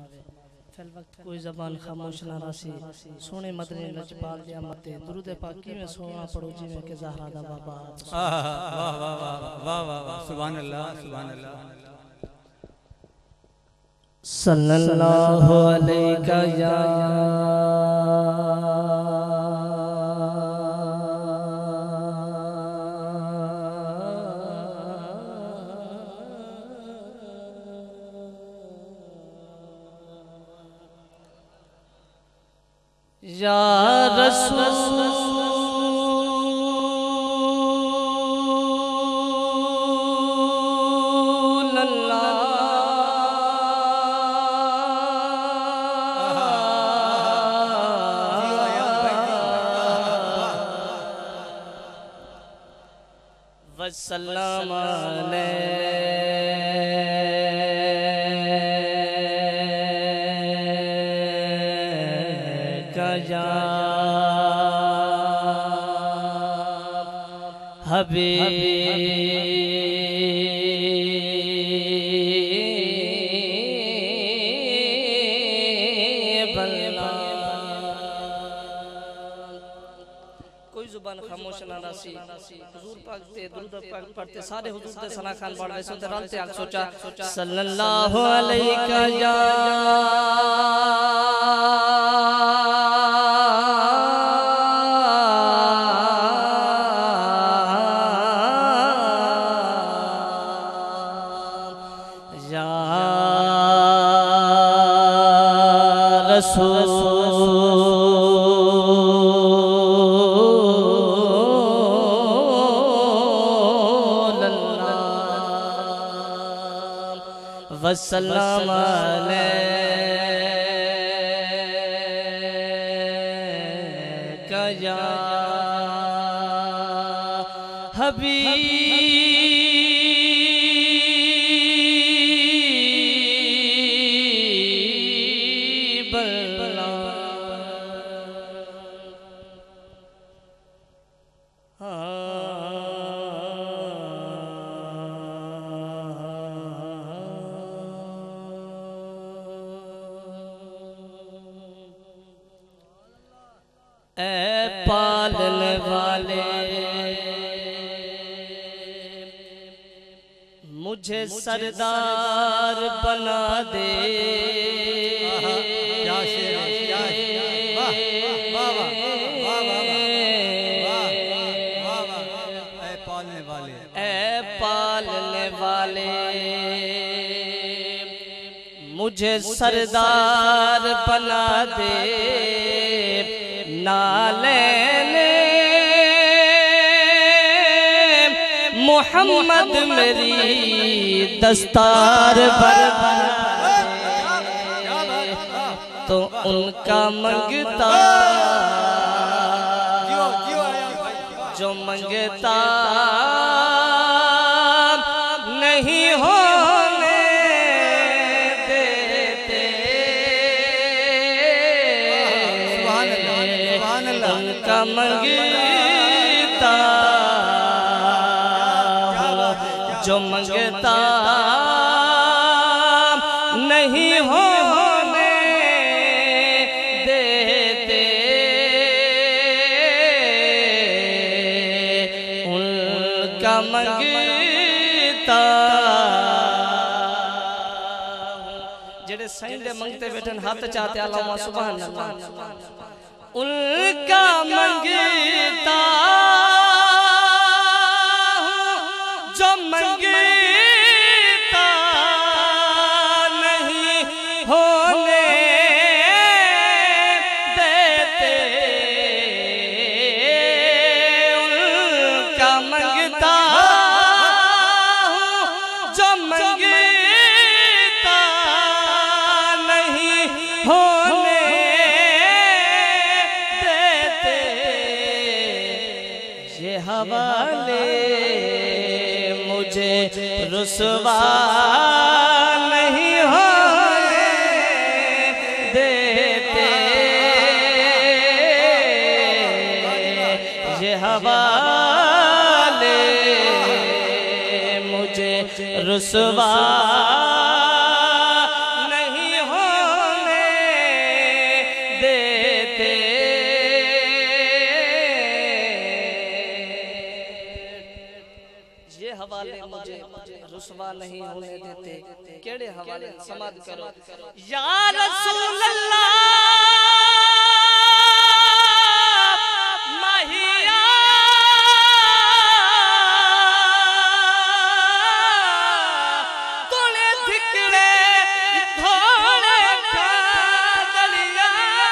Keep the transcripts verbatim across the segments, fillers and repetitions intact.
Fill वक्त कोई जबान खामोश ना रासी सोने मदनी लजपाल दिया मते दुरूद पाक में सोना पढ़ो जी में के ज़हरा दा बाबा। वाह वाह वाह वाह वाह वाह सुभान अल्लाह सुभान अल्लाह। सल्लल्लाहु अलैका या या रसूल अल्लाह वसल्लम अलैका या हबीब अल्लाह। कोई जुबान खामोश ना रासी हुजूर पाक ते दुरूद पाक पढ़ते सारे हुजूर दे सना खान पढ़ वैसे ते रल ते आग सोचा सल्लल्लाहु अलैका या या रसूल वसल्लम अलैका या हबीब अल्लाह। ऐ पालने वाले मुझे सरदार बना दे। क्या शेर है, क्या शेर। वाह वाह वाह वाह वाह वाह वाह वाह। ऐ पालने वाले ऐ पालने वाले मुझे सरदार बना दे। नालेने मोहम्मद मेरी दस्तार बना दे तो उनका मंगता जो मंगता नहीं होने देते। उनका मंगता जो मंगता नहीं होने देते। उनका मंगता जेड़े सही दे मंगते बैठन हाथ चाहते अल्लाह सुभान अल्लाह। उनका मंगता जो मंगता नहीं होने देते। उनका मंगता जो मंगता नहीं होने देते। ये हवाले मुझे रुसवा नहीं होने देते। ये हवाले मुझे रुसवा नहीं होने ये हवाले मुझे रुसवा नहीं होने देते। केड़े हवाले समाद करो। या रसूल अल्लाह माहिया तोड़े धिकड़े धोड़े कादलिया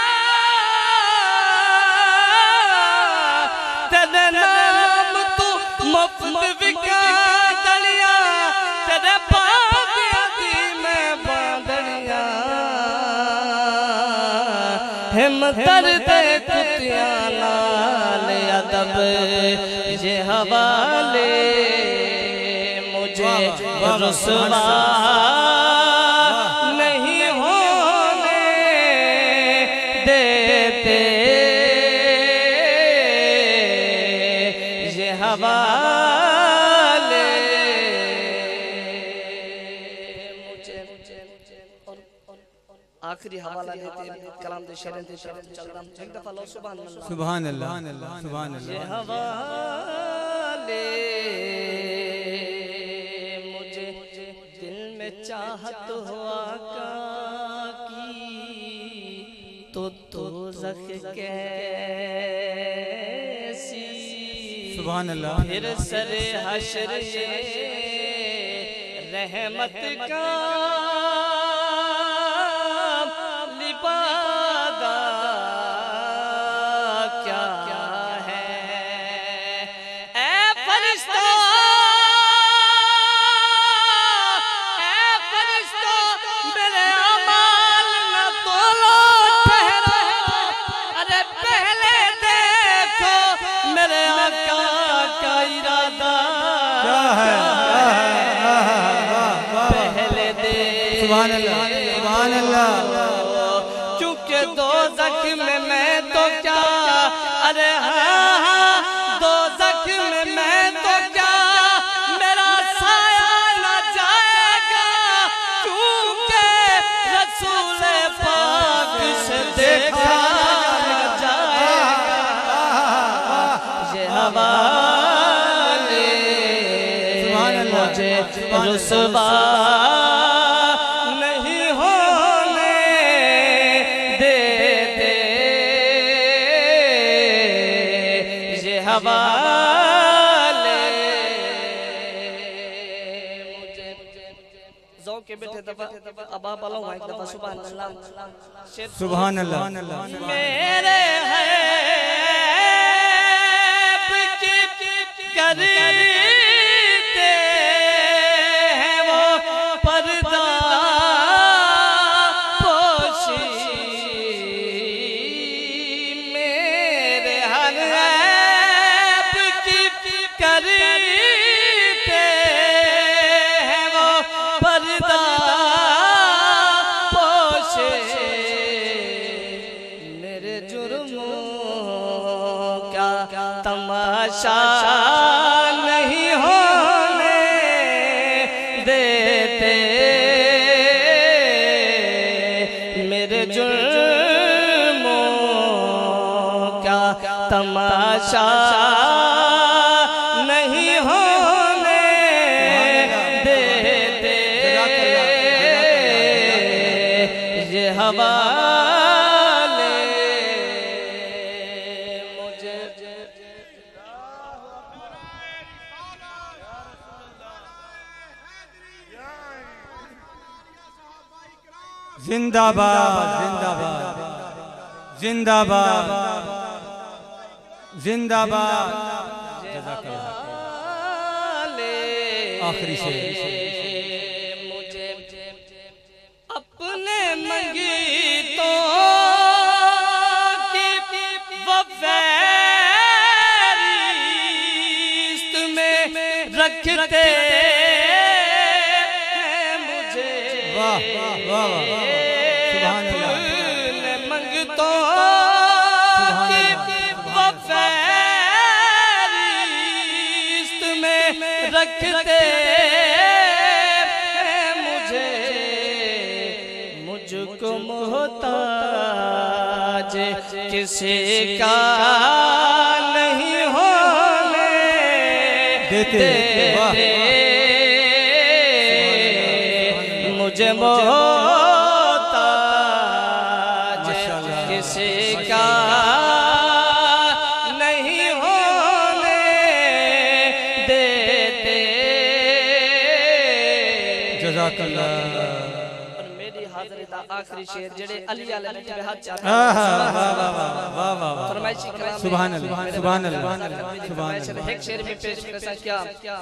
तेरे नाम तू मुफ्त विका दलिया तेरे पापिया दी मैं बांधड़िया हिम दर्दे कुतिया नाल अदब ये हवाले मुझे रुसवा नहीं होने देते। ये हवाले मुझे और आखिरी हवाला देते कलाम दे शेर दे तरफ चल रहा एक दफा लो सुभान अल्लाह सुभान अल्लाह सुभान ये अल्लाह। हवाले मुझे दिल में चाहत हो आका की तो तो ज़ख कैसी सुभान अल्लाह। फिर सरे हश्र ये रहमत का लिबादा क्या है। ए फरिश्ता ए फरिश्ता मेरे अमाल न तोलो ठहरो। अरे पहले देखो मेरे आका का इरादा क्या है। पहले दे सुभान अल्लाह सुभान अल्लाह। चूंकि दो ज़ख में मैं तो क्या अरे हाँ हाँ दो ज़ख में मैं तो क्या मेरा साया न जाएगा क्योंकि रसूल पाक से देखा जाएगा। ये हवाले मुझे रुसवा नहीं होने देते। ये हवाले मुझे ज़ौक़ के बैठे दफा अब आप अलग एक दफा सुभान अल्लाह सुभान अल्लाह। मेरे है करते हैं वो पर्दा पोशी मेरे हर ऐब की करते हैं वो पर्दा पोशे मेरे जुर्मों का तमाशा नहीं होने देते। मेरे जुर्मों का तमाशा नहीं होने देते। ये हवाले मुझे जिंदाबाद जिंदाबाद जिंदाबाद जिंदाबाद। आखिरी शेर मुझे अपने मंगीतों की वफ़ैरिस्त में रखते हैं मुझे। वाह वाह वाह सुभान अल्लाह अपने मंगतों की वफ़ैरिस्त में रखते हैं मुझे। मुझको मोहताज मोहताज किसी का नहीं होने देते, मुझे मोहताज किसी का नहीं होने देते। जज़ाकल्लाह। और मेरी हाज़िरी दा आखिरी शेर जेड़े अली वाले बैठे हाथ चाहते वाह वाह वाह वाह वाह। फरमाइशी कलाम सुभान अल्लाह सुभान अल्लाह सुभान मैं अल्लाह। एक शेर में पेश कर सकता क्या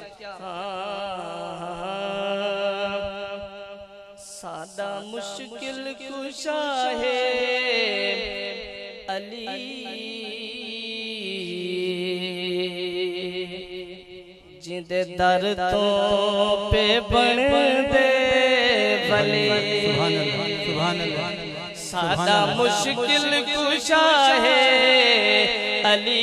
सादा मुश्किल कुशा है अली जिंदे दर तो पे बन दे वली। सुभान अल्लाह सुभान अल्लाह। सादा मुश्किल कुशा है अली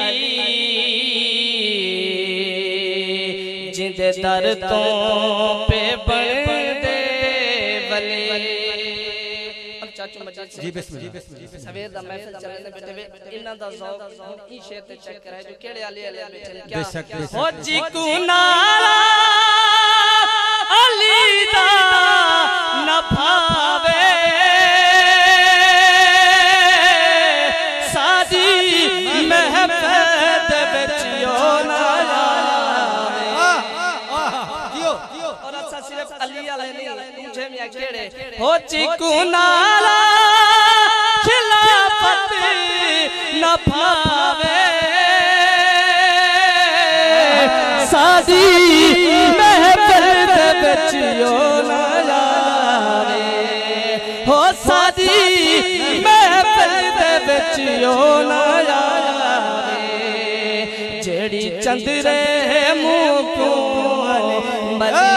जिंदे दर तो पे बन दे वली। अब चाचू मजीद से जी बिस्मिल्लाह सवेर दा महफिल चलने बैठे वे इन्ना दा ज़ौक ई शेर ते चेक कराए जो केड़े आले आले बैठे ने क्या बेशक बेशक। हो जी कुनाला अली दा न भावे सादी महफिल विच यो ना आवे। और अच्छा सिर्फ अली वाले नहीं मुझे मियां केड़े हो चिकू नाला खिलाफत न भावे सादी महफिल विच यो ना आवे। हो सादी महफिल विच यो ना आवे जेड़ी चंदरे मुंह को मली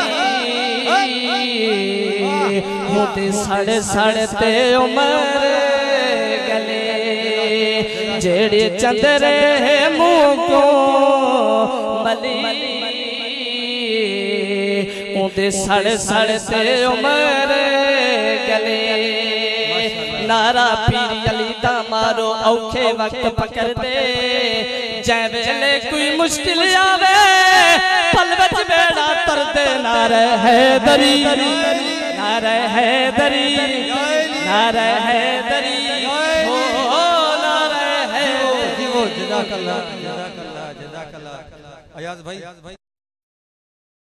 होते साढ़े साढ़े ते उमर गले जेड़ी चंदरे मुंह को मली होते साढ़े साढ़े ते उमर गले। नारा पीर अली दा मारो औखे वक्त पकड़ दे जै वेले कोई मुश्किल आवे पल विच बेड़ा तर दे। नारे हैदरी नारे हैदरी नारे हैदरी हो नारे हैदरी। जज़ाकल्लाह जज़ाकल्लाह जज़ाकल्लाह। अयाज भाई